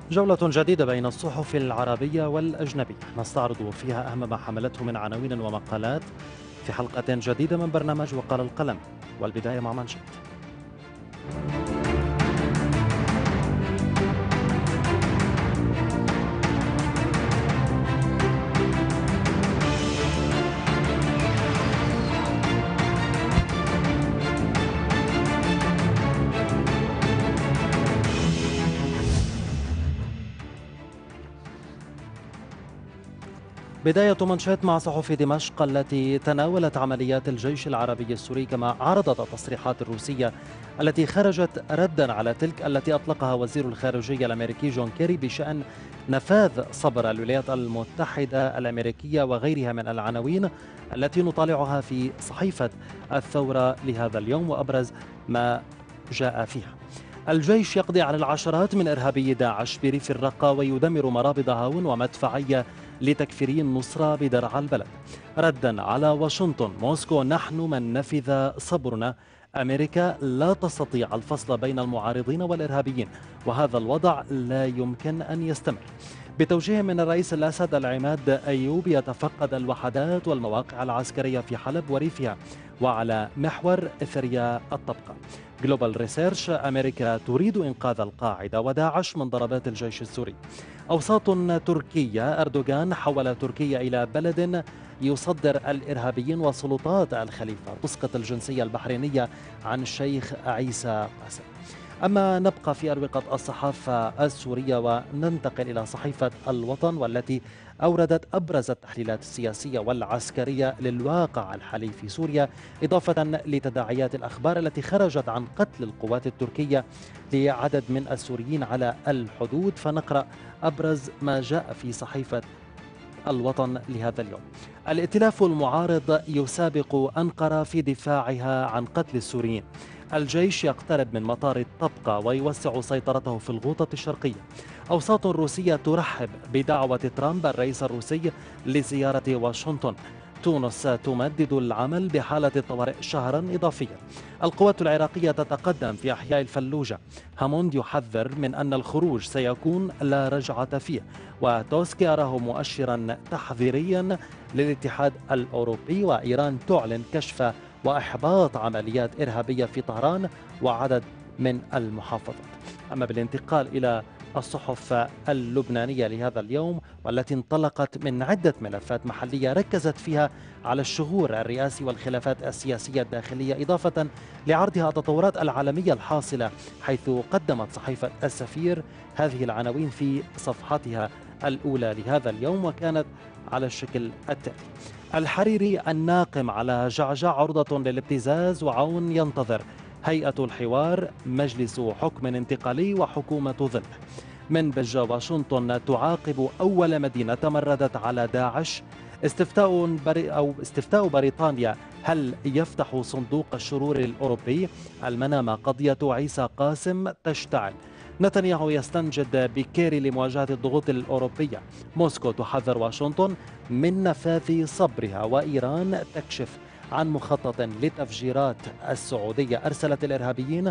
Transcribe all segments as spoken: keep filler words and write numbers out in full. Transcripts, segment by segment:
جولة جديدة بين الصحف العربية والأجنبية نستعرض فيها أهم ما حملته من عناوين ومقالات في حلقة جديدة من برنامج وقال القلم. والبداية مع منشط. بداية منشط مع صحف دمشق التي تناولت عمليات الجيش العربي السوري، كما عرضت التصريحات الروسية التي خرجت ردا على تلك التي أطلقها وزير الخارجية الأمريكي جون كيري بشأن نفاذ صبر الولايات المتحدة الأمريكية وغيرها من العناوين التي نطالعها في صحيفة الثورة لهذا اليوم. وأبرز ما جاء فيها: الجيش يقضي على العشرات من إرهابي داعش بريف الرقة ويدمر مرابط هاون ومدفعية لتكفيري النصرة بدرعا البلد. ردا على واشنطن: موسكو نحن من نفذ صبرنا، أمريكا لا تستطيع الفصل بين المعارضين والإرهابيين، وهذا الوضع لا يمكن أن يستمر. بتوجيه من الرئيس الأسد، العماد أيوب يتفقد الوحدات والمواقع العسكرية في حلب وريفها وعلى محور إثريا الطبقة. جلوبال ريسيرش: أمريكا تريد إنقاذ القاعدة وداعش من ضربات الجيش السوري. أوساط تركية: أردوغان حول تركيا إلى بلد يصدر الإرهابيين، وسلطات الخليفة تسقط الجنسية البحرينية عن الشيخ عيسى قاسم. أما نبقى في أروقة الصحافة السورية وننتقل إلى صحيفة الوطن، والتي أوردت أبرز التحليلات السياسية والعسكرية للواقع الحالي في سوريا، إضافة لتداعيات الأخبار التي خرجت عن قتل القوات التركية لعدد من السوريين على الحدود. فنقرأ أبرز ما جاء في صحيفة الوطن لهذا اليوم: الائتلاف المعارض يسابق أنقرة في دفاعها عن قتل السوريين. الجيش يقترب من مطار الطبقة ويوسع سيطرته في الغوطة الشرقية. أوساط روسية ترحب بدعوة ترامب الرئيس الروسي لزيارة واشنطن. تونس تمدد العمل بحالة الطوارئ شهرا إضافيا. القوات العراقية تتقدم في أحياء الفلوجة. هاموند يحذر من أن الخروج سيكون لا رجعة فيه. وتوسك يراه مؤشرا تحذيريا للاتحاد الأوروبي. وإيران تعلن كشف وإحباط عمليات إرهابية في طهران وعدد من المحافظات. أما بالانتقال إلى الصحف اللبنانية لهذا اليوم، والتي انطلقت من عدة ملفات محلية ركزت فيها على الشهور الرئاسي والخلافات السياسية الداخلية، إضافة لعرضها التطورات العالمية الحاصلة، حيث قدمت صحيفة السفير هذه العناوين في صفحتها الأولى لهذا اليوم، وكانت على الشكل التالي: الحريري: الناقم على جعجع عرضة للابتزاز وعون ينتظر. هيئة الحوار: مجلس حكم انتقالي وحكومة ظل. من بجة: واشنطن تعاقب أول مدينة تمردت على داعش. استفتاء بري أو استفتاء بريطانيا: هل يفتح صندوق الشرور الأوروبي؟ المنامة: قضية عيسى قاسم تشتعل. نتنياهو يستنجد بكيري لمواجهة الضغوط الأوروبية. موسكو تحذر واشنطن من نفاذ صبرها. وإيران تكشف عن مخطط لتفجيرات السعودية أرسلت الإرهابيين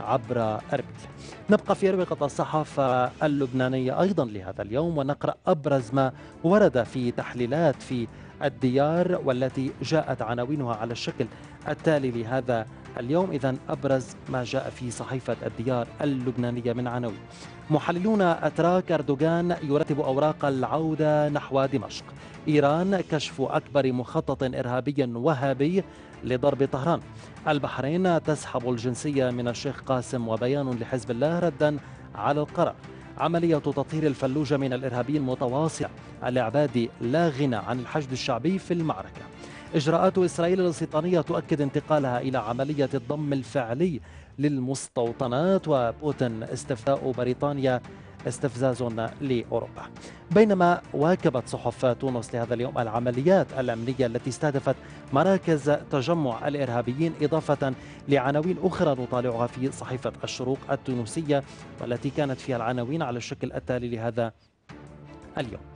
عبر أربيل. نبقى في أروقة الصحافة اللبنانية أيضا لهذا اليوم، ونقرأ أبرز ما ورد في تحليلات في الديار، والتي جاءت عناوينها على الشكل التالي لهذا اليوم. إذن أبرز ما جاء في صحيفة الديار اللبنانية من عناوين: محللون أتراك: أردوغان يرتب أوراق العودة نحو دمشق. إيران: كشف أكبر مخطط إرهابي وهابي لضرب طهران. البحرين: تسحب الجنسية من الشيخ قاسم وبيان لحزب الله ردا على القرار. عملية تطهير الفلوجة من الإرهابيين متواصلة. الإعبادي: لا غنى عن الحشد الشعبي في المعركة. إجراءات إسرائيل الاستيطانية تؤكد انتقالها إلى عملية الضم الفعلي للمستوطنات. وبوتين: استفتاء بريطانيا استفزاز لأوروبا. بينما واكبت صحف تونس لهذا اليوم العمليات الأمنية التي استهدفت مراكز تجمع الإرهابيين، إضافة لعناوين أخرى نطالعها في صحيفة الشروق التونسية، والتي كانت فيها العناوين على الشكل التالي لهذا اليوم: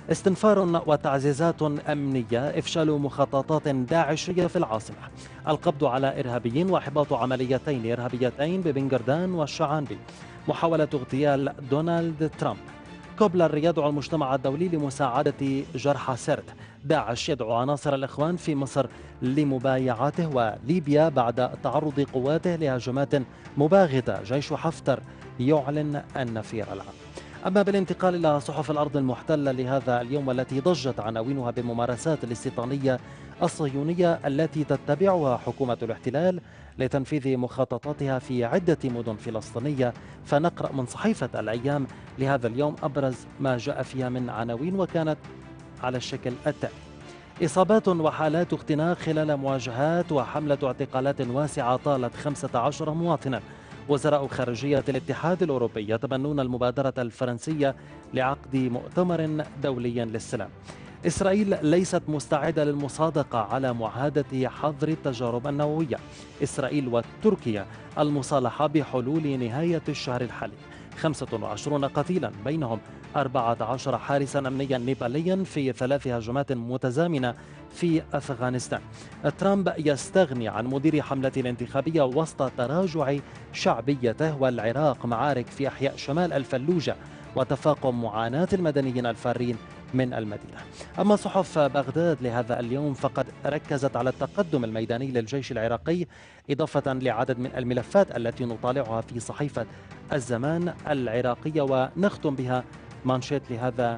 استنفار وتعزيزات أمنية، إفشال مخططات داعشية في العاصمة، القبض على إرهابيين وإحباط عمليتين إرهابيتين ببنغردان والشعانبي، محاولة اغتيال دونالد ترامب. كوبلر يدعو المجتمع الدولي لمساعدة جرحى سرت. داعش يدعو عناصر الإخوان في مصر لمبايعته. وليبيا بعد تعرض قواته لهجمات مباغتة، جيش حفتر يعلن النفير العام. أما بالانتقال إلى صحف الأرض المحتلة لهذا اليوم والتي ضجت عناوينها بالممارسات الاستيطانية الصهيونية التي تتبعها حكومة الاحتلال لتنفيذ مخططاتها في عدة مدن فلسطينية، فنقرأ من صحيفة الأيام لهذا اليوم أبرز ما جاء فيها من عناوين، وكانت على الشكل التالي: إصابات وحالات اختناق خلال مواجهات وحملة اعتقالات واسعة طالت خمسة عشر مواطنا. وزراء خارجية الاتحاد الأوروبي يتبنون المبادرة الفرنسية لعقد مؤتمر دولي للسلام. إسرائيل ليست مستعدة للمصادقة على معاهدة حظر التجارب النووية. إسرائيل وتركيا المصالحة بحلول نهاية الشهر الحالي. خمسة وعشرين قتيلا بينهم أربعة عشر حارسا أمنيا نيباليا في ثلاث هجمات متزامنة في أفغانستان. ترامب يستغني عن مدير حملة الانتخابية وسط تراجع شعبيته. والعراق معارك في أحياء شمال الفلوجة وتفاقم معاناة المدنيين الفارين من المدينة. أما صحف بغداد لهذا اليوم فقد ركزت على التقدم الميداني للجيش العراقي، إضافة لعدد من الملفات التي نطالعها في صحيفة الزمان العراقية. ونختم بها مانشيت لهذا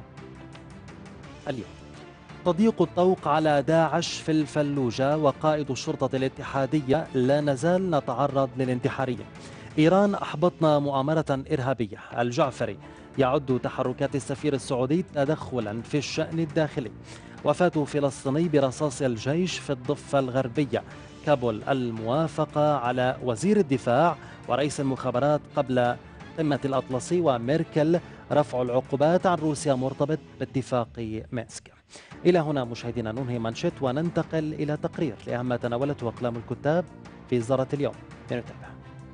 اليوم: تضييق الطوق على داعش في الفلوجة، وقائد الشرطة الاتحادية لا نزال نتعرض للانتحارية. إيران أحبطنا مؤامرة إرهابية. الجعفري يعد تحركات السفير السعودي تدخلا في الشأن الداخلي. وفاة فلسطيني برصاص الجيش في الضفة الغربية. كابول الموافقة على وزير الدفاع ورئيس المخابرات قبل قمة الأطلسي. وميركل رفع العقوبات عن روسيا مرتبط باتفاق مينسك. إلى هنا مشاهدينا ننهي مانشيت وننتقل إلى تقرير لأهم ما تناولته أقلام الكتاب في زارة اليوم. لنتابع.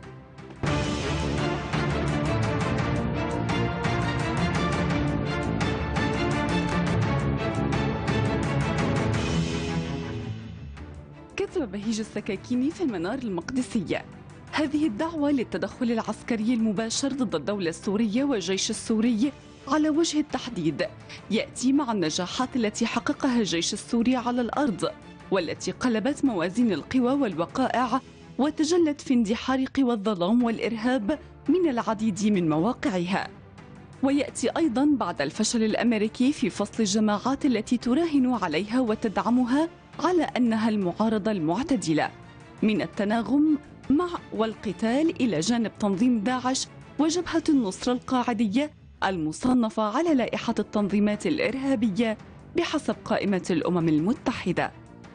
كتب بهيج السكاكيني في المنار المقدسية: هذه الدعوة للتدخل العسكري المباشر ضد الدولة السورية والجيش السوري على وجه التحديد يأتي مع النجاحات التي حققها الجيش السوري على الأرض، والتي قلبت موازين القوى والوقائع وتجلت في اندحار قوى الظلام والإرهاب من العديد من مواقعها. ويأتي أيضاً بعد الفشل الأمريكي في فصل الجماعات التي تراهن عليها وتدعمها على أنها المعارضة المعتدلة من التناغم مع والقتال إلى جانب تنظيم داعش وجبهة النصرة القاعدية المصنفة على لائحة التنظيمات الإرهابية بحسب قائمة الأمم المتحدة.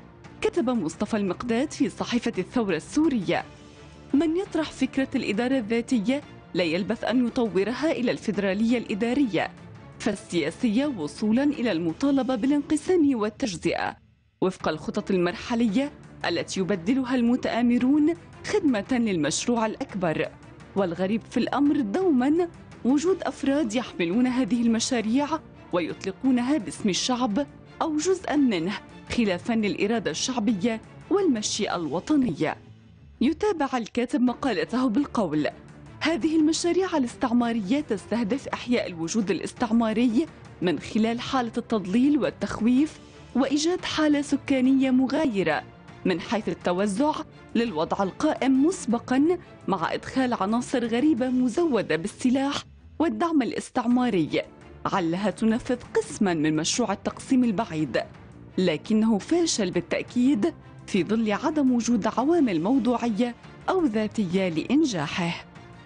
كتب مصطفى المقداد في صحيفة الثورة السورية: من يطرح فكرة الإدارة الذاتية لا يلبث أن يطورها إلى الفيدرالية الإدارية، فالسياسية وصولاً إلى المطالبة بالانقسام والتجزئة وفق الخطط المرحلية التي يبدلها المتآمرون خدمة للمشروع الأكبر. والغريب في الأمر دوماً وجود أفراد يحملون هذه المشاريع ويطلقونها باسم الشعب أو جزءاً منه، خلافاً للإرادة الشعبية والمشيئة الوطنية. يتابع الكاتب مقالته بالقول: هذه المشاريع الاستعمارية تستهدف إحياء الوجود الاستعماري من خلال حالة التضليل والتخويف وإيجاد حالة سكانية مغايرة من حيث التوزع للوضع القائم مسبقاً، مع إدخال عناصر غريبة مزودة بالسلاح والدعم الاستعماري، علها تنفذ قسماً من مشروع التقسيم البعيد، لكنه فاشل بالتأكيد في ظل عدم وجود عوامل موضوعية أو ذاتية لإنجاحه.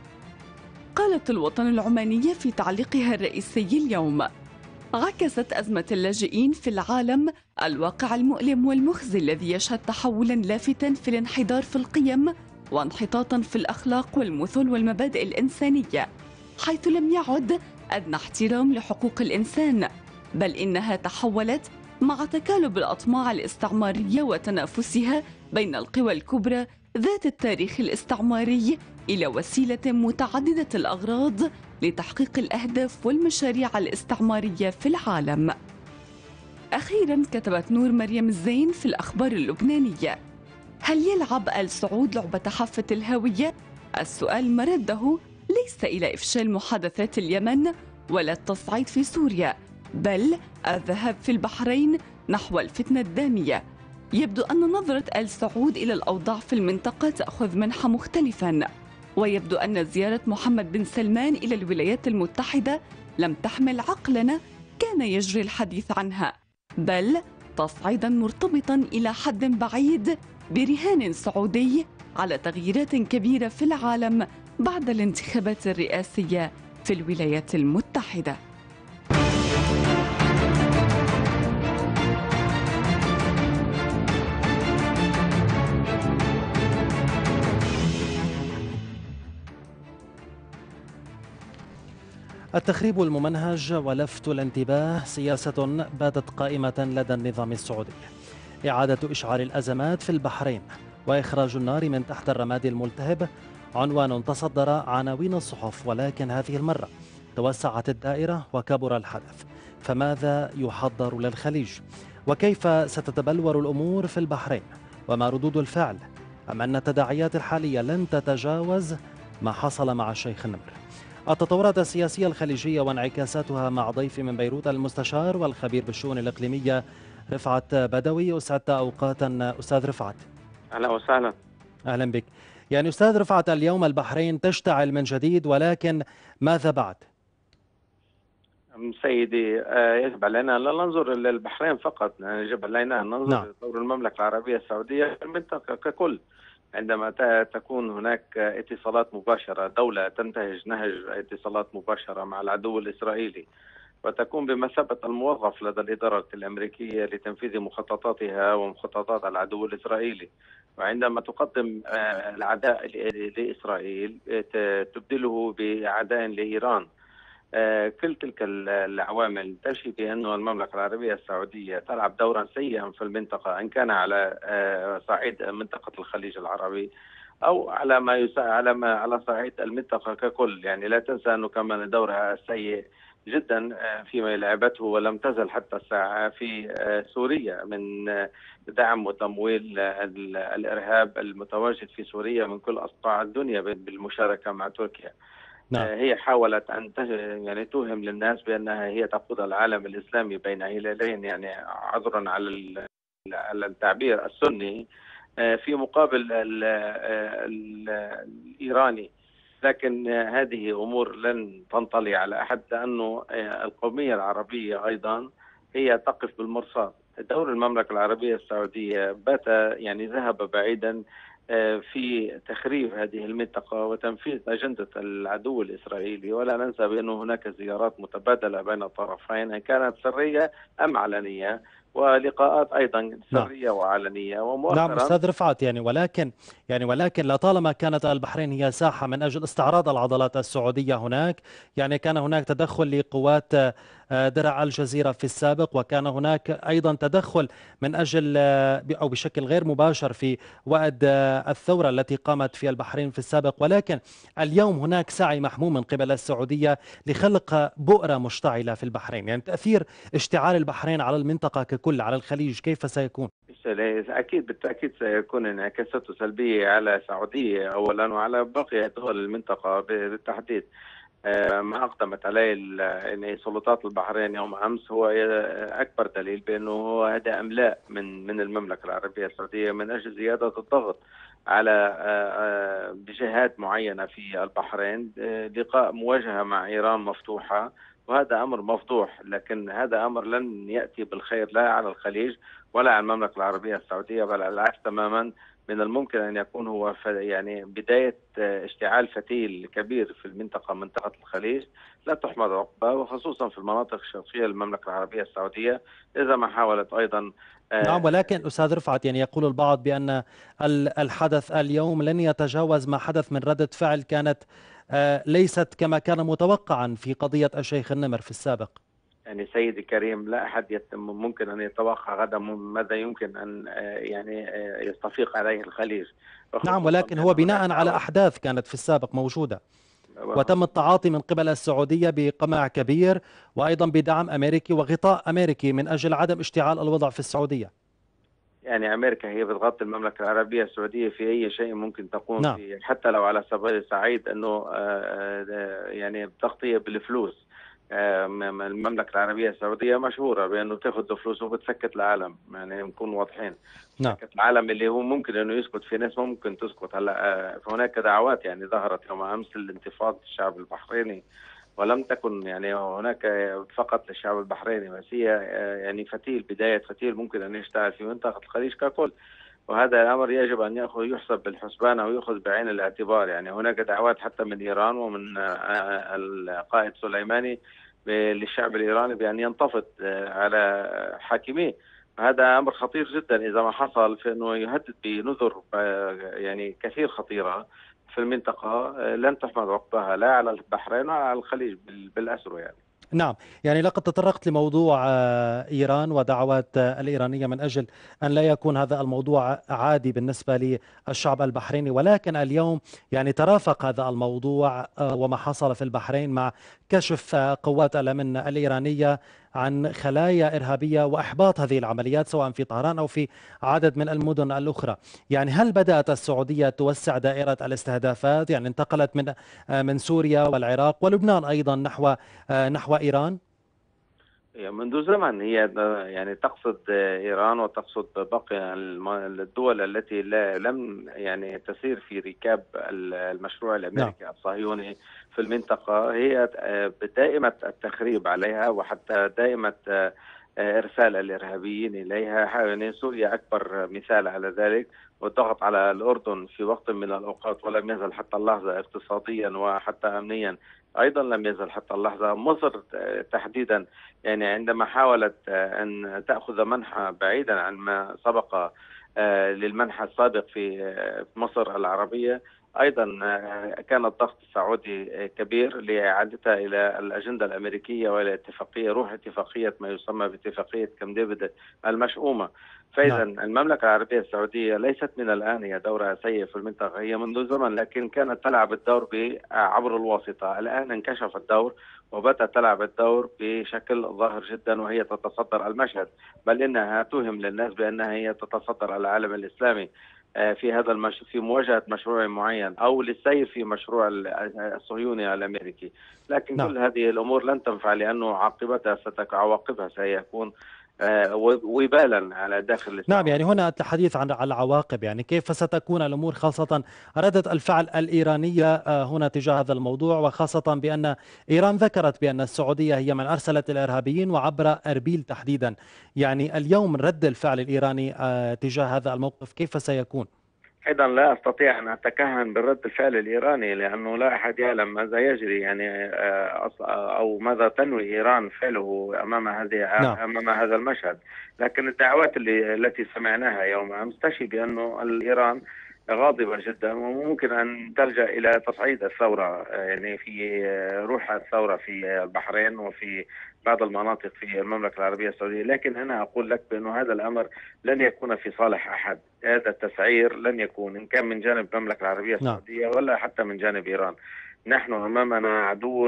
قالت الوطن العمانية في تعليقها الرئيسي اليوم: عكست أزمة اللاجئين في العالم الواقع المؤلم والمخزي الذي يشهد تحولاً لافتا في الانحدار في القيم وانحطاطاً في الأخلاق والمثل والمبادئ الإنسانية، حيث لم يعد أدنى احترام لحقوق الإنسان، بل إنها تحولت مع تكالب الأطماع الاستعمارية وتنافسها بين القوى الكبرى ذات التاريخ الاستعماري إلى وسيلة متعددة الأغراض لتحقيق الأهداف والمشاريع الاستعمارية في العالم. أخيرا كتبت نور مريم الزين في الأخبار اللبنانية: هل يلعب آل سعود لعبة حافة الهوية؟ السؤال مرده ليس إلى إفشال محادثات اليمن ولا التصعيد في سوريا، بل الذهاب في البحرين نحو الفتنة الدامية. يبدو أن نظرة آل سعود إلى الأوضاع في المنطقة تأخذ منحى مختلفا، ويبدو أن زيارة محمد بن سلمان إلى الولايات المتحدة لم تحمل عقلنا كان يجري الحديث عنها، بل تصعيدا مرتبطا إلى حد بعيد برهان سعودي على تغييرات كبيرة في العالم بعد الانتخابات الرئاسية في الولايات المتحدة. التخريب الممنهج ولفت الانتباه سياسة باتت قائمة لدى النظام السعودي. إعادة إشعال الأزمات في البحرين وإخراج النار من تحت الرماد الملتهب عنوان تصدر عناوين الصحف، ولكن هذه المرة توسعت الدائرة وكبر الحدث. فماذا يحضر للخليج؟ وكيف ستتبلور الأمور في البحرين؟ وما ردود الفعل؟ أم أن التداعيات الحالية لن تتجاوز ما حصل مع الشيخ النمر؟ التطورات السياسية الخليجية وانعكاساتها مع ضيفي من بيروت المستشار والخبير بالشؤون الإقليمية رفعت بدوي. أسعدت أوقاتا أستاذ رفعت. أهلا وسهلا. أهلا بك. يعني أستاذ رفعت، اليوم البحرين تشتعل من جديد، ولكن ماذا بعد؟ سيدي، يجب علينا لا ننظر للبحرين فقط، يجب علينا أن ننظر نعم. لدور المملكة العربية السعودية في المنطقة ككل. عندما تكون هناك اتصالات مباشرة، دولة تنتهج نهج اتصالات مباشرة مع العدو الإسرائيلي وتكون بمثابة الموظف لدى الإدارة الأمريكية لتنفيذ مخططاتها ومخططات العدو الإسرائيلي، وعندما تقدم العداء لإسرائيل تبدله بعداء لإيران، كل تلك العوامل تشي بأن المملكة العربية السعودية تلعب دورا سيئا في المنطقة، إن كان على صعيد منطقة الخليج العربي أو على ما يسا على ما على صعيد المنطقة ككل. يعني لا تنسى أنه كمان دورها السيء جدا فيما لعبته ولم تزل حتى الساعة في سوريا من دعم وتمويل الإرهاب المتواجد في سوريا من كل أصقاع الدنيا بالمشاركة مع تركيا. نعم. هي حاولت أن يعني توهم للناس بأنها هي تقود العالم الإسلامي بين هلالين، يعني عذرا على على التعبير السني في مقابل ال ال الإيراني، لكن هذه أمور لن تنطلي على أحد، لأنه القومية العربية أيضا هي تقف بالمرصاد. دور المملكة العربية السعودية بات يعني ذهب بعيدا في تخريب هذه المنطقة وتنفيذ أجندة العدو الإسرائيلي، ولا ننسى بأن هناك زيارات متبادلة بين الطرفين إن كانت سرية أم علنية، ولقاءات أيضا سرية نعم. وعلنية ومؤخرا. نعم أستاذ رفعت، يعني ولكن يعني ولكن لطالما كانت البحرين هي ساحة من أجل استعراض العضلات السعودية هناك، يعني كان هناك تدخل لقوات درع الجزيرة في السابق، وكان هناك أيضا تدخل من أجل أو بشكل غير مباشر في وقت الثورة التي قامت في البحرين في السابق، ولكن اليوم هناك سعي محموم من قبل السعودية لخلق بؤرة مشتعلة في البحرين. يعني تأثير اشتعال البحرين على المنطقة ككل، على الخليج، كيف سيكون؟ أكيد بالتأكيد سيكون انعكاساته سلبية على السعودية أولا وعلى باقي دول المنطقة بالتحديد. ما أقدمت عليه سلطات البحرين يوم أمس هو أكبر دليل بأنه هذا إملاء من من المملكة العربية السعودية من أجل زيادة الضغط على جهات معينة في البحرين. لقاء مواجهة مع إيران مفتوحة، وهذا أمر مفضوح، لكن هذا أمر لن يأتي بالخير لا على الخليج ولا على المملكة العربية السعودية، بل على العكس تماما. من الممكن أن يكون هو يعني بداية اشتعال فتيل كبير في المنطقة، منطقة الخليج لا تحمد عقباه، وخصوصا في المناطق الشرقية للمملكة العربية السعودية، إذا ما حاولت أيضا. نعم، ولكن أستاذ رفعت، يعني يقول البعض بأن الحدث اليوم لن يتجاوز ما حدث من ردة فعل كانت ليست كما كان متوقعا في قضية الشيخ النمر في السابق. يعني سيدي الكريم، لا أحد يتم ممكن أن يتوقع غدا ماذا يمكن أن يعني يستفيق عليه الخليج. نعم، ولكن هو بناء على أحداث كانت في السابق موجودة. وتم التعاطي من قبل السعودية بقمع كبير وأيضا بدعم أمريكي وغطاء أمريكي من أجل عدم اشتعال الوضع في السعودية. يعني أمريكا هي بتغطي المملكة العربية السعودية في أي شيء ممكن تقوم نعم. فيه، حتى لو على سبيل الصعيد أنه يعني تغطية بالفلوس. المملكة العربية السعودية مشهورة بأنه تاخذ فلوس وبتسكت العالم، يعني نكون واضحين. نعم. سكت العالم اللي هو ممكن أنه يسكت، في ناس ما ممكن تسكت. هلا هناك دعوات يعني ظهرت يوم أمس لانتفاضة الشعب البحريني، ولم تكن يعني هناك فقط للشعب البحريني، بس هي يعني فتيل، بداية فتيل ممكن أن يشتغل في منطقة الخليج ككل. وهذا الأمر يجب أن يأخذ يحسب بالحسبان أو يأخذ بعين الاعتبار. يعني هناك دعوات حتى من إيران ومن القائد سليماني للشعب الإيراني بأن ينتفض على حاكميه. هذا أمر خطير جدا إذا ما حصل، فإنه يهدد بنذر يعني كثير خطيرة في المنطقة لن تحمد عقباها لا على البحرين ولا على الخليج بالأسره يعني. نعم، يعني لقد تطرقت لموضوع إيران ودعوات الإيرانية من أجل أن لا يكون هذا الموضوع عادي بالنسبة للشعب البحريني، ولكن اليوم يعني ترافق هذا الموضوع وما حصل في البحرين مع كشف قوات الأمن الإيرانية عن خلايا إرهابية وإحباط هذه العمليات سواء في طهران أو في عدد من المدن الأخرى. يعني هل بدأت السعودية توسع دائرة الاستهدافات، يعني انتقلت من من سوريا والعراق ولبنان أيضا نحو نحو إيران؟ منذ زمن هي يعني تقصد إيران وتقصد باقي الدول التي لا لم يعني تسير في ركاب المشروع الأمريكي الصهيوني في المنطقة. هي دائمة التخريب عليها وحتى دائمة إرسال الإرهابيين إليها. يعني سوريا أكبر مثال على ذلك، والضغط على الأردن في وقت من الأوقات ولم يزل حتى اللحظة اقتصاديا وحتى أمنيا أيضا لم يزل حتى اللحظة. مصر تحديدا يعني عندما حاولت أن تأخذ منحى بعيدا عن ما سبق للمنحى السابق في مصر العربية، أيضا كان الضغط السعودي كبير لإعادتها إلى الأجندة الأمريكية وإلى اتفاقية روح اتفاقية ما يسمى باتفاقية كامب ديفيد المشؤومة. فإذا نعم. المملكة العربية السعودية ليست من الآن هي دورها سيء في المنطقة، هي منذ زمن، لكن كانت تلعب الدور عبر الواسطة. الآن انكشف الدور وبدأت تلعب الدور بشكل ظاهر جدا، وهي تتصدر المشهد، بل إنها توهم للناس بأنها هي تتصدر العالم الإسلامي في هذا المش... في مواجهة مشروع معين أو للسير في مشروع الصهيوني الأمريكي. لكن نعم. كل هذه الأمور لن تنفع، لأنه عاقبتها ستك... عواقبها سيكون وبالا على داخل الإسلام. نعم، يعني هنا الحديث عن العواقب، يعني كيف ستكون الأمور، خاصة ردة الفعل الإيرانية هنا تجاه هذا الموضوع، وخاصة بأن إيران ذكرت بأن السعودية هي من أرسلت الإرهابيين وعبر أربيل تحديدا. يعني اليوم رد الفعل الإيراني تجاه هذا الموقف كيف سيكون؟ أيضا لا أستطيع أن أتكهن بالرد الفعل الإيراني، لأنه لا أحد يعلم ماذا يجري يعني أو ماذا تنوي إيران فعله أمام هذه نعم. أمام هذا المشهد. لكن الدعوات اللي التي سمعناها يوم أمس تشي بأنه الإيران غاضبة جدا وممكن أن تلجأ إلى تصعيد الثورة، يعني في روح الثورة في البحرين وفي بعض المناطق في المملكة العربية السعودية. لكن أنا أقول لك بأنه هذا الأمر لن يكون في صالح أحد. هذا التسعير لن يكون إن كان من جانب المملكة العربية السعودية ولا حتى من جانب إيران. نحن أمامنا عدو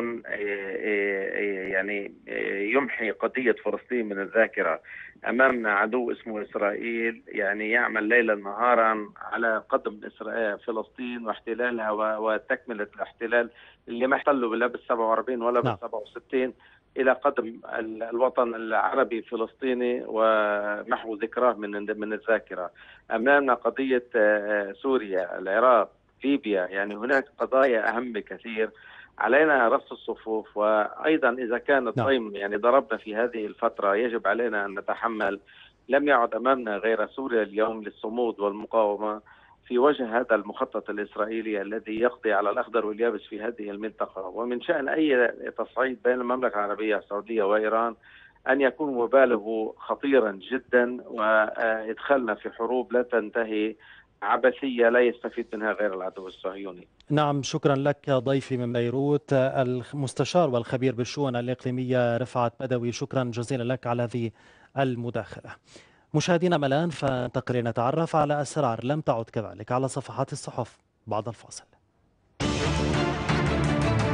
يعني يمحي قضية فلسطين من الذاكرة. أمامنا عدو اسمه إسرائيل، يعني يعمل ليلا نهارا على قدم إسرائيل فلسطين واحتلالها وتكملة الاحتلال اللي ما احتلوا لا بالسبعة وأربعين ولا بالسبعة وستين إلى قدم الوطن العربي الفلسطيني ومحو ذكراه من من الذاكرة. أمامنا قضية سوريا، العراق، ليبيا، يعني هناك قضايا أهم بكثير. علينا رص الصفوف، وأيضا إذا كان الطيم يعني ضربنا في هذه الفترة يجب علينا أن نتحمل. لم يعد أمامنا غير سوريا اليوم للصمود والمقاومة في وجه هذا المخطط الإسرائيلي الذي يقضي على الأخضر واليابس في هذه المنطقة. ومن شأن أي تصعيد بين المملكة العربية السعودية وإيران أن يكون وباله خطيرا جدا، وإدخالنا في حروب لا تنتهي، عبثية لا يستفيد منها غير العدو الصهيوني. نعم، شكرا لك ضيفي من بيروت المستشار والخبير بالشؤون الإقليمية رفعت بدوي، شكرا جزيلا لك على هذه المداخلة. مشاهدينا الآن فننتقل لنتعرف على أسرار لم تعد كذلك على صفحات الصحف بعد الفاصل.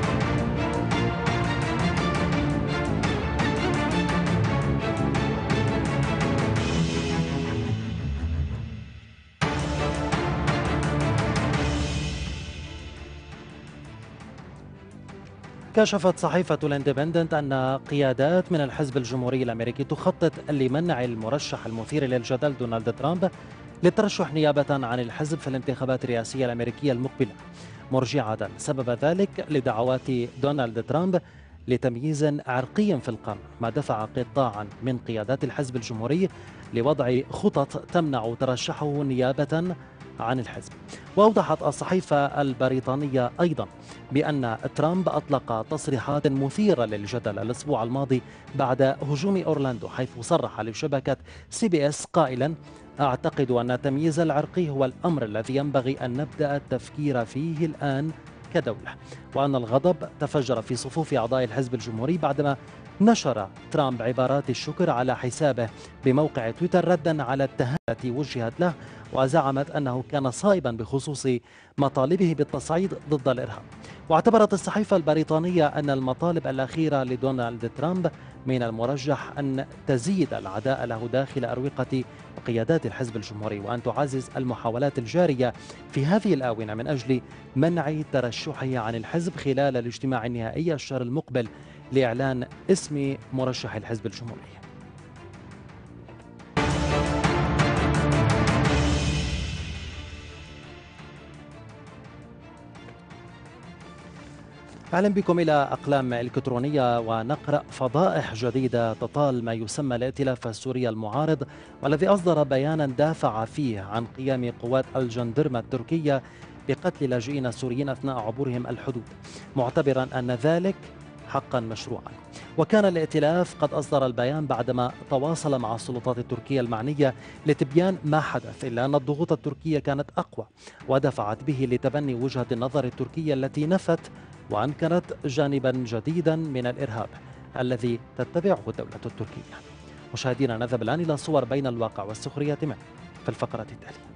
كشفت صحيفة الاندبندنت أن قيادات من الحزب الجمهوري الأمريكي تخطط لمنع المرشح المثير للجدل دونالد ترامب للترشح نيابة عن الحزب في الانتخابات الرئاسية الأمريكية المقبلة، مرجعة سبب ذلك لدعوات دونالد ترامب لتمييز عرقي في القانون، ما دفع قطاعا من قيادات الحزب الجمهوري لوضع خطط تمنع ترشحه نيابة عن الحزب. وأوضحت الصحيفة البريطانية أيضا بأن ترامب أطلق تصريحات مثيرة للجدل الأسبوع الماضي بعد هجوم أورلاندو، حيث صرح لشبكة سي بي إس قائلا: أعتقد أن التمييز العرقي هو الأمر الذي ينبغي أن نبدأ التفكير فيه الآن كدولة، وأن الغضب تفجر في صفوف أعضاء الحزب الجمهوري بعدما نشر ترامب عبارات الشكر على حسابه بموقع تويتر ردا على التهمة التي وجهت له، وزعمت أنه كان صائبا بخصوص مطالبه بالتصعيد ضد الإرهاب. واعتبرت الصحيفة البريطانية أن المطالب الأخيرة لدونالد ترامب من المرجح أن تزيد العداء له داخل أروقة وقيادات الحزب الجمهوري، وأن تعزز المحاولات الجارية في هذه الآونة من أجل منع ترشحه عن الحزب خلال الاجتماع النهائي الشهر المقبل لإعلان اسم مرشح الحزب الجمهوري. أهلا بكم إلى أقلام إلكترونية، ونقرأ فضائح جديدة تطال ما يسمى الائتلاف السوري المعارض، والذي أصدر بيانا دافع فيه عن قيام قوات الجندرمة التركية بقتل لاجئين سوريين أثناء عبورهم الحدود، معتبرا أن ذلك حقا مشروعا. وكان الائتلاف قد أصدر البيان بعدما تواصل مع السلطات التركية المعنية لتبيان ما حدث، إلا أن الضغوط التركية كانت أقوى ودفعت به لتبني وجهة النظر التركية التي نفت وأنكرت جانبا جديدا من الإرهاب الذي تتبعه الدولة التركية. مشاهدينا، نذهب الآن إلى صور بين الواقع والسخرية منه في الفقرة التالية.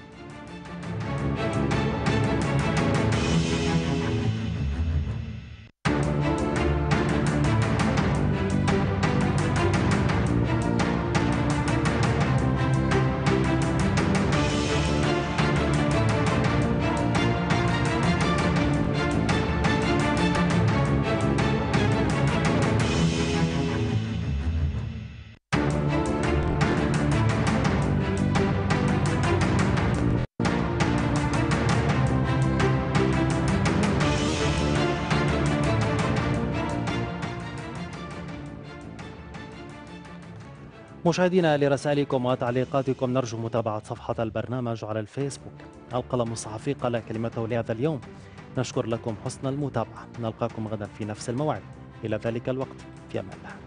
مشاهدينا، لرسائلكم وتعليقاتكم نرجو متابعة صفحة البرنامج على الفيسبوك. القلم الصحفي قال كلمته لهذا اليوم. نشكر لكم حسن المتابعة، نلقاكم غدا في نفس الموعد. إلى ذلك الوقت، في أمان الله.